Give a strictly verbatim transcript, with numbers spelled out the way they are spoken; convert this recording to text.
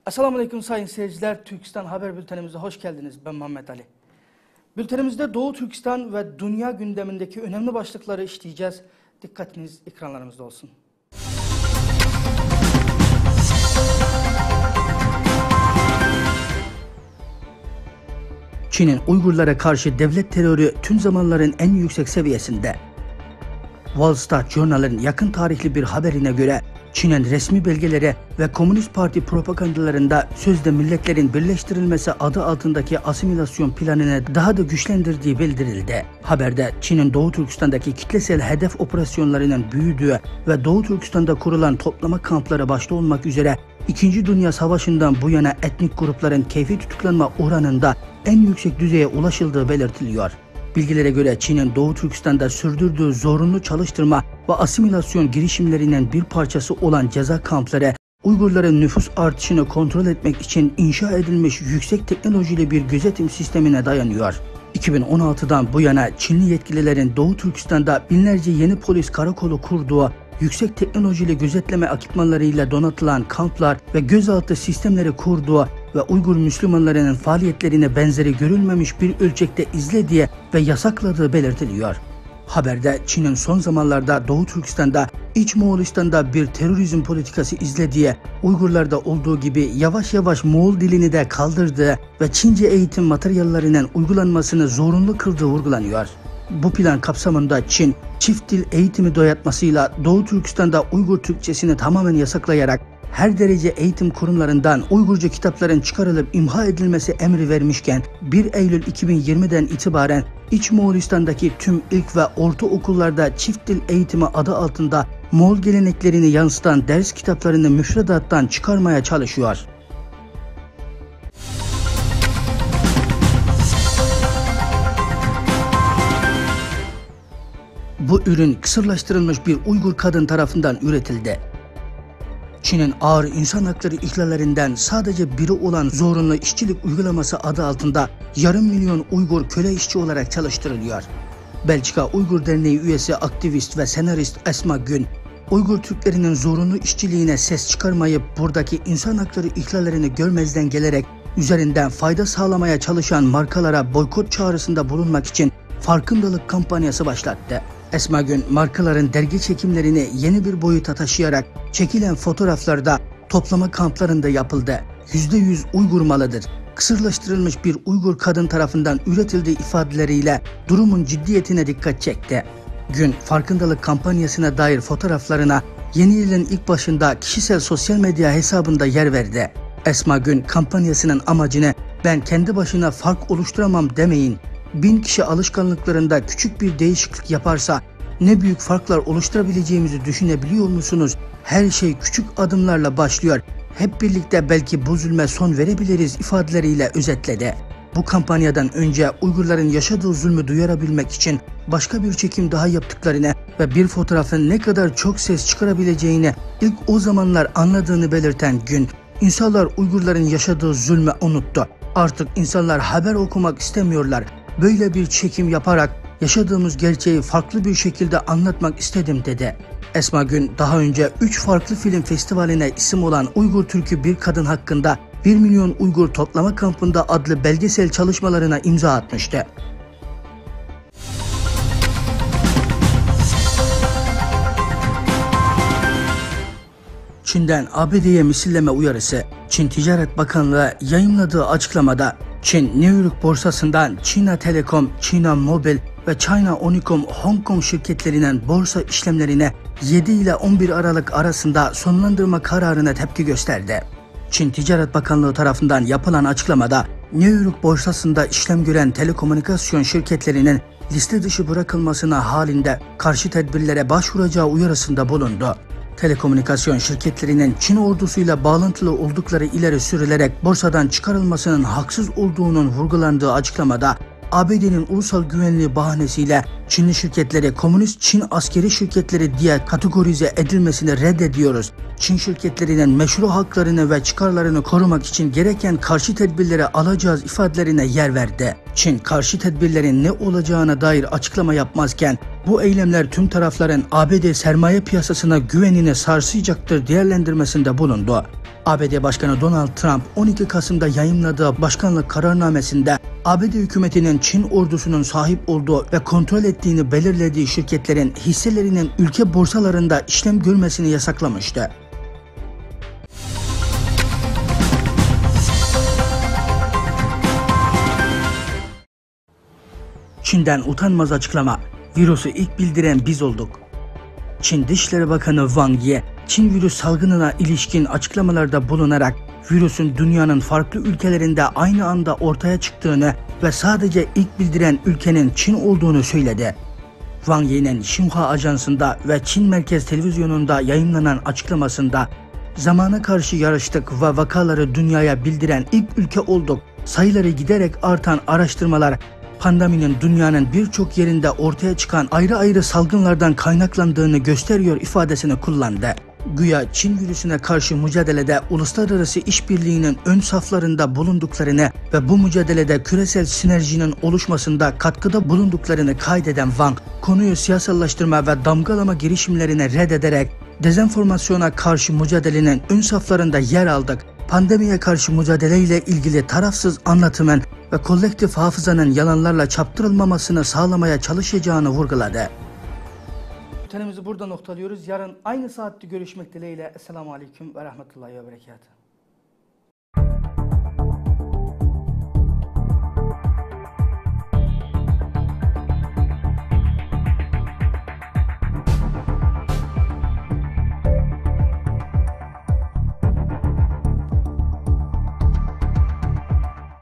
Esselamu Aleyküm sayın seyirciler. Türkistan Haber Bültenimize hoş geldiniz. Ben Muhammed Ali. Bültenimizde Doğu Türkistan ve dünya gündemindeki önemli başlıkları işleyeceğiz. Dikkatiniz ekranlarımızda olsun. Çin'in Uygurlara karşı devlet terörü tüm zamanların en yüksek seviyesinde. Wall Street Journal'ın yakın tarihli bir haberine göre Çin'in resmi belgelere ve Komünist Parti propagandalarında sözde milletlerin birleştirilmesi adı altındaki asimilasyon planını daha da güçlendirdiği bildirildi. Haberde Çin'in Doğu Türkistan'daki kitlesel hedef operasyonlarının büyüdüğü ve Doğu Türkistan'da kurulan toplama kampları başta olmak üzere İkinci Dünya Savaşı'ndan bu yana etnik grupların keyfi tutuklanma oranında en yüksek düzeye ulaşıldığı belirtiliyor. Bilgilere göre Çin'in Doğu Türkistan'da sürdürdüğü zorunlu çalıştırma ve asimilasyon girişimlerinin bir parçası olan ceza kampları, Uygurların nüfus artışını kontrol etmek için inşa edilmiş yüksek teknolojili bir gözetim sistemine dayanıyor. iki bin on altıdan bu yana Çinli yetkililerin Doğu Türkistan'da binlerce yeni polis karakolu kurduğu, yüksek teknolojili gözetleme ekipmanlarıyla donatılan kamplar ve gözaltı sistemleri kurduğu ve Uygur Müslümanlarının faaliyetlerine benzeri görülmemiş bir ölçekte izlediği ve yasakladığı belirtiliyor. Haberde Çin'in son zamanlarda Doğu Türkistan'da, İç Moğolistan'da bir terörizm politikası izlediği, Uygurlarda olduğu gibi yavaş yavaş Moğol dilini de kaldırdığı ve Çince eğitim materyallerinin uygulanmasını zorunlu kıldığı vurgulanıyor. Bu plan kapsamında Çin, çift dil eğitimi dayatmasıyla Doğu Türkistan'da Uygur Türkçesini tamamen yasaklayarak her derece eğitim kurumlarından Uygurca kitapların çıkarılıp imha edilmesi emri vermişken bir Eylül iki bin yirmiden itibaren İç Moğolistan'daki tüm ilk ve ortaokullarda çift dil eğitimi adı altında Moğol geleneklerini yansıtan ders kitaplarını müfredattan çıkarmaya çalışıyor. Bu ürün kısırlaştırılmış bir Uygur kadın tarafından üretildi. Çin'in ağır insan hakları ihlallerinden sadece biri olan zorunlu işçilik uygulaması adı altında yarım milyon Uygur köle işçi olarak çalıştırılıyor. Belçika Uygur Derneği üyesi aktivist ve senarist Esma Gün, Uygur Türklerinin zorunlu işçiliğine ses çıkarmayıp buradaki insan hakları ihlallerini görmezden gelerek üzerinden fayda sağlamaya çalışan markalara boykot çağrısında bulunmak için farkındalık kampanyası başlattı. Esma Gün, markaların dergi çekimlerini yeni bir boyuta taşıyarak çekilen fotoğraflarda toplama kamplarında yapıldı. yüzde yüz Uygur malıdır. Kısırlaştırılmış bir Uygur kadın tarafından üretildiği ifadeleriyle durumun ciddiyetine dikkat çekti. Gün, farkındalık kampanyasına dair fotoğraflarına yeni yılın ilk başında kişisel sosyal medya hesabında yer verdi. Esma Gün, kampanyasının amacını "Ben kendi başına fark oluşturamam demeyin. Bin kişi alışkanlıklarında küçük bir değişiklik yaparsa ne büyük farklar oluşturabileceğimizi düşünebiliyor musunuz? Her şey küçük adımlarla başlıyor. Hep birlikte belki bu zulme son verebiliriz" ifadeleriyle özetledi. Bu kampanyadan önce Uygurların yaşadığı zulmü duyurabilmek için başka bir çekim daha yaptıklarını ve bir fotoğrafın ne kadar çok ses çıkarabileceğini ilk o zamanlar anladığını belirten Gün, insanlar Uygurların yaşadığı zulmü unuttu. Artık insanlar haber okumak istemiyorlar. Böyle bir çekim yaparak yaşadığımız gerçeği farklı bir şekilde anlatmak istedim dedi. Esma Gün daha önce üç farklı film festivaline isim olan Uygur Türkü Bir Kadın hakkında bir milyon Uygur Toplama Kampında adlı belgesel çalışmalarına imza atmıştı. Çin'den A B D'ye misilleme uyarısı. Çin Ticaret Bakanlığı yayımladığı açıklamada Çin New York borsasından China Telecom, China Mobile ve China Unicom Hong Kong şirketlerinin borsa işlemlerine yedi ile on bir Aralık arasında sonlandırma kararına tepki gösterdi. Çin Ticaret Bakanlığı tarafından yapılan açıklamada New York borsasında işlem gören telekomünikasyon şirketlerinin liste dışı bırakılmasına halinde karşı tedbirlere başvuracağı uyarısında bulundu. Telekomünikasyon şirketlerinin Çin ordusuyla bağlantılı oldukları ileri sürülerek borsadan çıkarılmasının haksız olduğunun vurgulandığı açıklamada A B D'nin ulusal güvenliği bahanesiyle Çinli şirketleri komünist Çin askeri şirketleri diye kategorize edilmesini reddediyoruz. Çin şirketlerinin meşru haklarını ve çıkarlarını korumak için gereken karşı tedbirleri alacağız ifadelerine yer verdi. Çin karşı tedbirlerin ne olacağına dair açıklama yapmazken bu eylemler tüm tarafların A B D sermaye piyasasına güvenini sarsayacaktır değerlendirmesinde bulundu. A B D Başkanı Donald Trump on iki Kasım'da yayımladığı başkanlık kararnamesinde A B D hükümetinin Çin ordusunun sahip olduğu ve kontrol ettiğini belirlediği şirketlerin hisselerinin ülke borsalarında işlem görmesini yasaklamıştı. Çin'den utanmaz açıklama. Virüsü ilk bildiren biz olduk. Çin Dışişleri Bakanı Wang Yi, Çin virüs salgınına ilişkin açıklamalarda bulunarak virüsün dünyanın farklı ülkelerinde aynı anda ortaya çıktığını ve sadece ilk bildiren ülkenin Çin olduğunu söyledi. Wang Yi'nin Xinhua Ajansı'nda ve Çin Merkez Televizyonu'nda yayınlanan açıklamasında "Zamana karşı yarıştık ve vakaları dünyaya bildiren ilk ülke olduk. Sayıları giderek artan araştırmalar pandeminin dünyanın birçok yerinde ortaya çıkan ayrı ayrı salgınlardan kaynaklandığını gösteriyor" ifadesini kullandı. Güya Çin virüsüne karşı mücadelede uluslararası işbirliğinin ön saflarında bulunduklarını ve bu mücadelede küresel sinerjinin oluşmasında katkıda bulunduklarını kaydeden Wang, konuyu siyasallaştırma ve damgalama girişimlerini reddederek "Dezenformasyona karşı mücadelenin ön saflarında yer aldık. Pandemiye karşı mücadeleyle ilgili tarafsız anlatımın ve kolektif hafızanın yalanlarla çarptırılmamasını sağlamaya çalışacağını vurguladı. Bültenimizi burada noktalıyoruz. Yarın aynı saatte görüşmek dileğiyle. Esselamu Aleyküm ve Rahmetullahi ve Berekatuhu.